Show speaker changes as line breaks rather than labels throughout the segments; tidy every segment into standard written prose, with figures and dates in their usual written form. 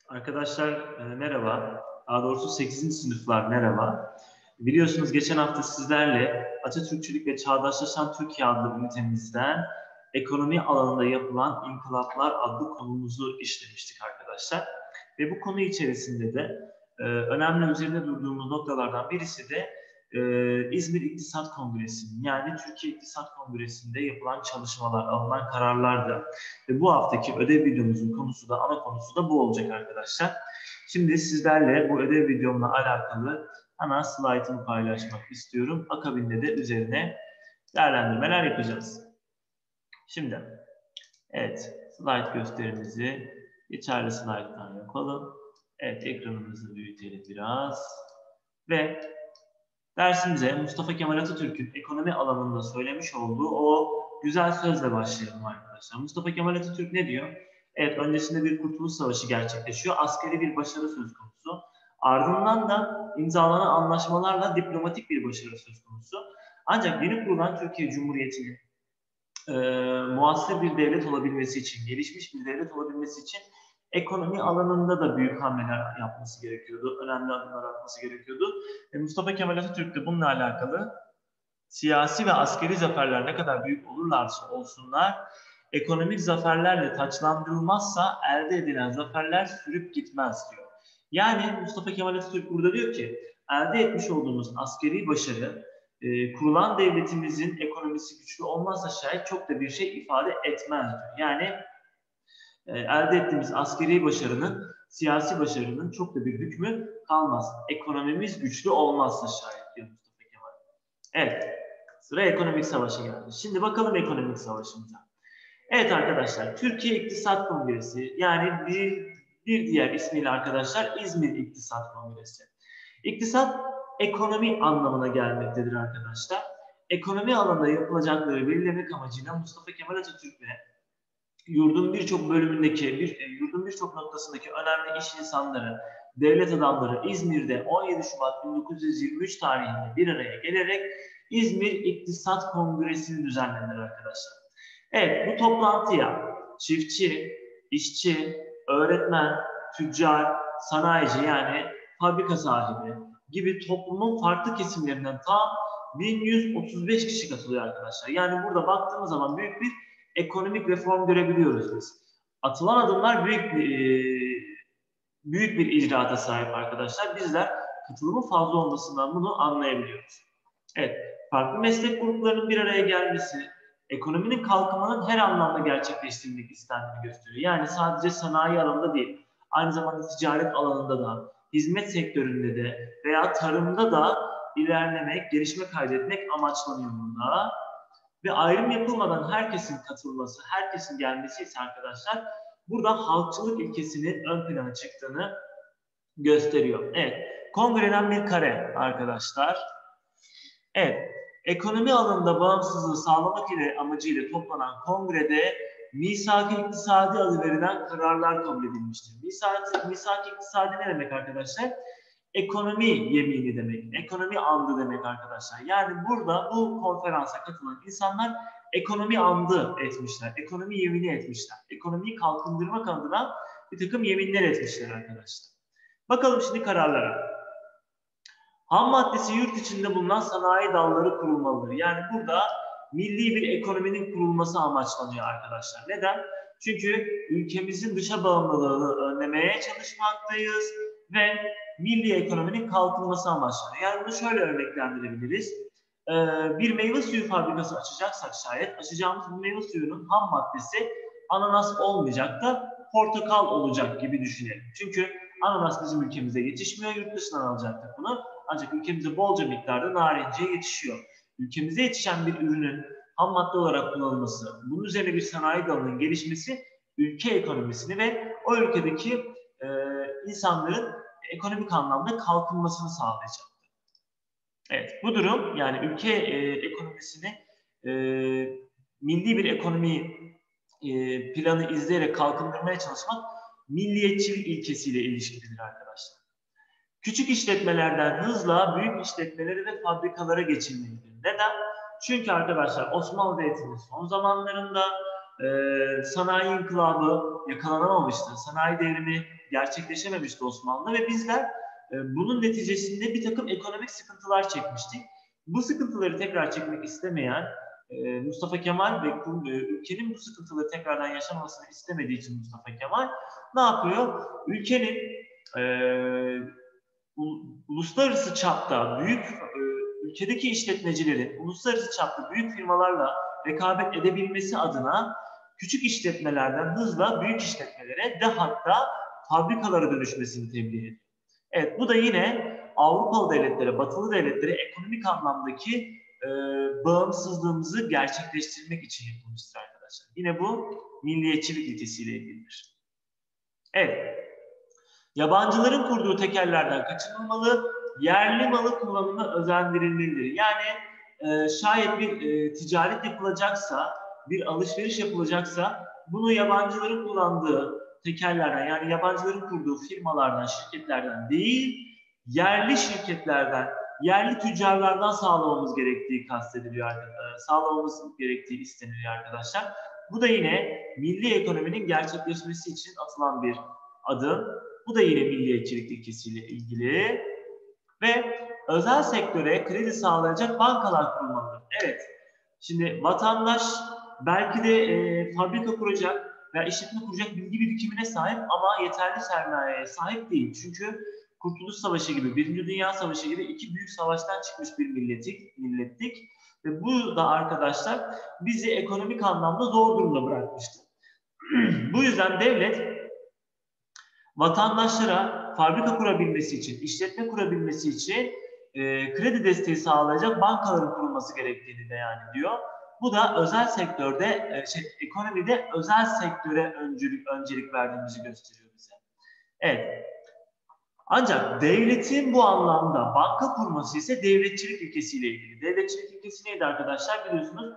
Arkadaşlar merhaba. Daha doğrusu 8. sınıflar merhaba. Biliyorsunuz geçen hafta sizlerle Atatürkçülük ve Çağdaşlaşan Türkiye adlı ünitemizden ekonomi alanında yapılan inkılaplar adlı konumuzu işlemiştik arkadaşlar. Ve bu konu içerisinde de önemli üzerinde durduğumuz noktalardan birisi de İzmir İktisat Kongresi'nin yani Türkiye İktisat Kongresi'nde yapılan çalışmalar, alınan kararlardı. Ve bu haftaki ödev videomuzun konusu da, ana konusu da bu olacak arkadaşlar. Şimdi sizlerle bu ödev videomla alakalı hemen slaytımı paylaşmak istiyorum. Akabinde de üzerine değerlendirmeler yapacağız. Şimdi, evet, slayt gösterimizi geçerli slayttan yapalım. Evet, ekranımızı büyütelim biraz. Ve dersimize Mustafa Kemal Atatürk'ün ekonomi alanında söylemiş olduğu o güzel sözle başlayalım arkadaşlar. Mustafa Kemal Atatürk ne diyor? Evet, öncesinde bir Kurtuluş Savaşı gerçekleşiyor. Askeri bir başarı söz konusu. Ardından da imzalanan anlaşmalarla diplomatik bir başarı söz konusu. Ancak yeni kurulan Türkiye Cumhuriyeti'nin muasır bir devlet olabilmesi için, gelişmiş bir devlet olabilmesi için ekonomi alanında da büyük hamleler yapması gerekiyordu. Önemli adımlar atması gerekiyordu. Mustafa Kemal Atatürk de bununla alakalı siyasi ve askeri zaferler ne kadar büyük olurlarsa olsunlar, ekonomik zaferlerle taçlandırılmazsa elde edilen zaferler sürüp gitmez diyor. Yani Mustafa Kemal Atatürk burada diyor ki, elde etmiş olduğumuz askeri başarı, kurulan devletimizin ekonomisi güçlü olmazsa şayet çok da bir şey ifade etmez diyor. Yani elde ettiğimiz askeri başarının, siyasi başarının çok da bir hükmü kalmaz. Ekonomimiz güçlü olmazsa şayet diyor Mustafa Kemal. Evet, sıra ekonomik savaşa geldi. Şimdi bakalım ekonomik savaşımıza. Evet arkadaşlar, Türkiye İktisat Kongresi yani bir diğer ismiyle arkadaşlar İzmir İktisat Kongresi. İktisat ekonomi anlamına gelmektedir arkadaşlar. Ekonomi alanında yapılacakları belirlemek amacıyla Mustafa Kemal Atatürk ve yurdun birçok bölümündeki, yurdun birçok noktasındaki önemli iş insanları, devlet adamları İzmir'de 17 Şubat 1923 tarihinde bir araya gelerek İzmir İktisat Kongresi'ni düzenlediler arkadaşlar. Evet, bu toplantıya çiftçi, işçi, öğretmen, tüccar, sanayici yani fabrika sahibi gibi toplumun farklı kesimlerinden tam 1135 kişi katılıyor arkadaşlar. Yani burada baktığımız zaman büyük bir ekonomik reform görebiliyoruz biz. Atılan adımlar büyük bir icraata sahip arkadaşlar. Bizler katılımın fazla olmasından bunu anlayabiliyoruz. Evet, farklı meslek gruplarının bir araya gelmesi, ekonominin kalkınmanın her anlamda gerçekleştirilmek istendiğini gösteriyor. Yani sadece sanayi alanında değil, aynı zamanda ticaret alanında da, hizmet sektöründe de veya tarımda da ilerlemek, gelişme kaydetmek amaçlanıyor burada. Ve ayrım yapılmadan herkesin katılması, herkesin gelmesi ise arkadaşlar burada halkçılık ilkesinin ön plana çıktığını gösteriyor. Evet, kongreden bir kare arkadaşlar. Evet, ekonomi alanında bağımsızlığı sağlamak ile amacıyla toplanan kongrede misak-ı iktisadi adı verilen kararlar kabul edilmiştir. Misak-ı iktisadi ne demek arkadaşlar? Ekonomi yemini demek, ekonomi andı demek arkadaşlar. Yani burada bu konferansa katılan insanlar ekonomi andı etmişler, ekonomi yemini etmişler. Ekonomiyi kalkındırmak adına bir takım yeminler etmişler arkadaşlar. Bakalım şimdi kararlara. Ham maddesi yurt içinde bulunan sanayi dalları kurulmalıdır. Yani burada milli bir ekonominin kurulması amaçlanıyor arkadaşlar. Neden? Çünkü ülkemizin dışa bağımlılığını önlemeye çalışmaktayız ve milli ekonominin kalkınması amaçlanıyor. Yani bunu şöyle örneklendirebiliriz. Bir meyve suyu fabrikası açacaksak şayet açacağımız bu meyve suyunun ham maddesi ananas olmayacak da portakal olacak gibi düşünelim. Çünkü ananas bizim ülkemize yetişmiyor, yurt dışından alacaktık bunu. Ancak ülkemize bolca miktarda narenciye yetişiyor. Ülkemize yetişen bir ürünün ham madde olarak kullanılması, bunun üzerine bir sanayi dalının gelişmesi ülke ekonomisini ve o ülkedeki insanların ekonomik anlamda kalkınmasını sağlayacak. Evet, bu durum yani ülke ekonomisini e, milli bir ekonomi planı izleyerek kalkındırmaya çalışmak milliyetçilik ilkesiyle ilişkilidir arkadaşlar. Küçük işletmelerden hızla büyük işletmelere ve fabrikalara geçilmelidir. Neden? Çünkü arkadaşlar Osmanlı Devleti'nin son zamanlarında sanayi inkılabı yakalanamamıştı. Sanayi devrimi gerçekleşememişti Osmanlı ve bizler bunun neticesinde bir takım ekonomik sıkıntılar çekmiştik. Bu sıkıntıları tekrar çekmek istemeyen Mustafa Kemal ve ülkenin bu sıkıntıları tekrardan yaşamasını istemediği için Mustafa Kemal ne yapıyor? Ülkenin uluslararası çapta büyük ülkedeki işletmecilerin uluslararası çapta büyük firmalarla rekabet edebilmesi adına küçük işletmelerden hızla büyük işletmelere ve hatta fabrikalara dönüşmesini tebliğ ediyor. Evet, bu da yine Avrupalı devletlere, Batılı devletlere ekonomik anlamdaki bağımsızlığımızı gerçekleştirmek için yapılmıştır arkadaşlar. Yine bu milliyetçilik ilkesiyle ilgilidir. Evet. Yabancıların kurduğu tekellerden kaçınılmalı, yerli malı kullanımı özendirilmelidir. Yani şayet bir ticaret yapılacaksa, bir alışveriş yapılacaksa bunu yabancıların kullandığı tekellerden, yani yabancıların kurduğu firmalardan, şirketlerden değil, yerli şirketlerden, yerli tüccarlardan sağlamamız gerektiği kastediliyor, sağlamamız gerektiği isteniliyor arkadaşlar. Bu da yine milli ekonominin gerçekleşmesi için atılan bir adım. Bu da yine milliyetçilik ilkesiyle ilgili ve özel sektöre kredi sağlayacak bankalar kurulmalıdır. Evet, şimdi vatandaş belki de fabrika kuracak veya işletme kuracak bilgi birikimine sahip ama yeterli sermayeye sahip değil. Çünkü Kurtuluş Savaşı gibi, Birinci Dünya Savaşı gibi iki büyük savaştan çıkmış bir millettik ve bu da arkadaşlar bizi ekonomik anlamda zor durumda bırakmıştı. Bu yüzden devlet vatandaşlara fabrika kurabilmesi için, işletme kurabilmesi için kredi desteği sağlayacak bankaların kurulması gerektiğini beyan ediyor. Bu da özel sektörde, ekonomide özel sektöre öncelik verdiğimizi gösteriyor bize. Evet. Ancak devletin bu anlamda banka kurması ise devletçilik ilkesiyle ilgili. Devletçilik ilkesi neydi arkadaşlar? Biliyorsunuz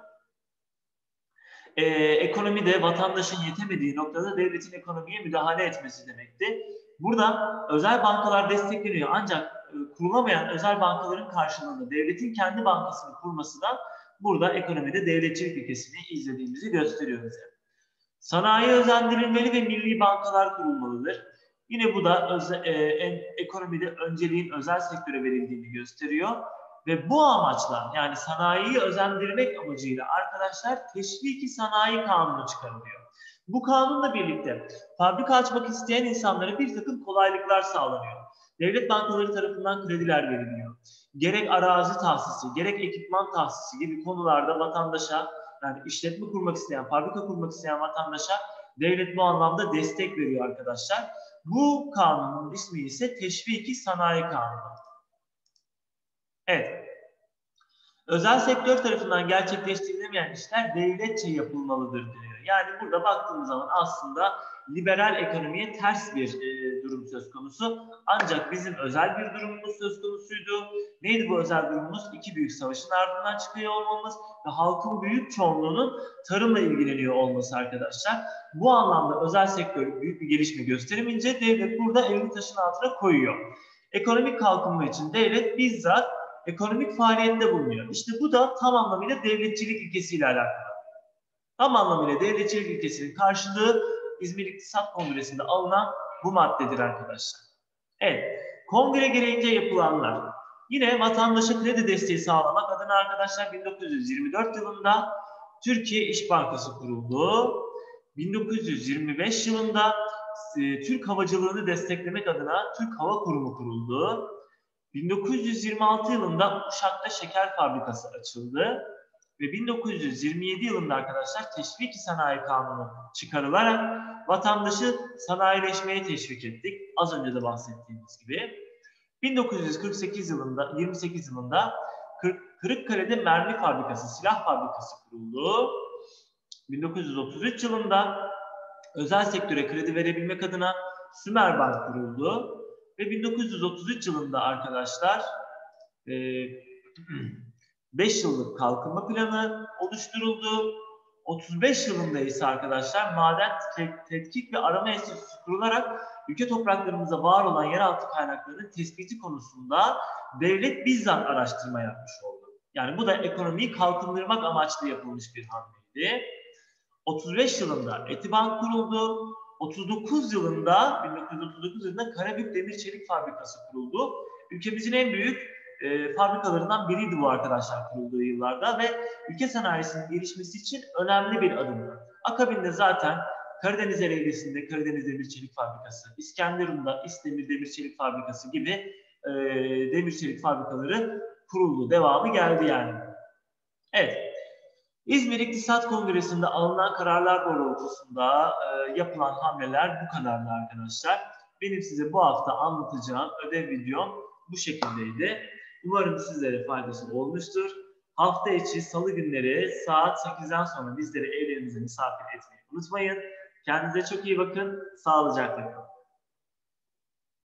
ekonomide vatandaşın yetemediği noktada devletin ekonomiye müdahale etmesi demekti. Burada özel bankalar destekleniyor ancak kurulamayan özel bankaların karşılığında devletin kendi bankasını kurması da burada ekonomide devletçilik ilkesini izlediğimizi gösteriyor bize. Sanayi özendirilmeli ve milli bankalar kurulmalıdır. Yine bu da ekonomide önceliğin özel sektöre verildiğini gösteriyor. Ve bu amaçla yani sanayiyi özendirmek amacıyla arkadaşlar teşviki sanayi kanunu çıkarılıyor. Bu kanunla birlikte fabrika açmak isteyen insanlara bir takım kolaylıklar sağlanıyor. Devlet bankaları tarafından krediler veriliyor. Gerek arazi tahsisi, gerek ekipman tahsisi gibi konularda vatandaşa, yani işletme kurmak isteyen, fabrika kurmak isteyen vatandaşa devlet bu anlamda destek veriyor arkadaşlar. Bu kanunun ismi ise Teşviki Sanayi Kanunu. Evet. Özel sektör tarafından gerçekleştirilemeyen işler devletçe yapılmalıdır diyor. Yani burada baktığımız zaman aslında liberal ekonomiye ters bir durum söz konusu. Ancak bizim özel bir durumumuz söz konusuydu. Neydi bu özel durumumuz? İki büyük savaşın ardından çıkıyor olmamız ve halkın büyük çoğunluğunun tarımla ilgileniyor olması arkadaşlar. Bu anlamda özel sektör büyük bir gelişme gösteremeyince devlet burada elini taşın altına koyuyor. Ekonomik kalkınma için devlet bizzat ekonomik faaliyette bulunuyor. İşte bu da tam anlamıyla devletçilik ilkesiyle alakalı. Tam anlamıyla devletçilik ilkesinin karşılığı İzmir İktisat Kongresi'nde alınan bu maddedir arkadaşlar. Evet, kongre gereğince yapılanlar. Yine vatandaşa kredi desteği sağlamak adına arkadaşlar 1924 yılında Türkiye İş Bankası kuruldu. 1925 yılında Türk havacılığını desteklemek adına Türk Hava Kurumu kuruldu. 1926 yılında Uşak'ta şeker fabrikası açıldı ve 1927 yılında arkadaşlar Teşviki Sanayi Kanunu çıkarılarak vatandaşı sanayileşmeye teşvik ettik. Az önce de bahsettiğimiz gibi. 1948 yılında, 28 yılında Kırıkkale'de mermi fabrikası, silah fabrikası kuruldu. 1933 yılında özel sektöre kredi verebilmek adına Sümerbank kuruldu. Ve 1933 yılında arkadaşlar 5 yıllık kalkınma planı oluşturuldu. 35 yılında ise arkadaşlar maden tetkik ve arama enstitüsü kurularak ülke topraklarımızda var olan yeraltı kaynaklarının tespiti konusunda devlet bizzat araştırma yapmış oldu. Yani bu da ekonomiyi kalkındırmak amaçlı yapılmış bir hamleydi. 35 yılında Etibank kuruldu. 1939 yılında Karabük Demir Çelik Fabrikası kuruldu. Ülkemizin en büyük fabrikalarından biriydi bu arkadaşlar kurulduğu yıllarda ve ülke sanayisinin gelişmesi için önemli bir adımdı. Akabinde zaten Karadeniz Ereğlisi'nde Karadeniz Demir Çelik Fabrikası, İskenderun'da İsdemir Demir Çelik Fabrikası gibi demir çelik fabrikaları kuruldu. Devamı geldi yani. Evet. İzmir İktisat Kongresi'nde alınan kararlar doğrultusunda yapılan hamleler bu kadardı arkadaşlar. Benim size bu hafta anlatacağım ödev videom bu şekildeydi. Umarım sizlere faydası olmuştur. Hafta içi salı günleri saat 8'den sonra bizleri evlerinize misafir etmeyi unutmayın. Kendinize çok iyi bakın. Sağlıcakla kalın.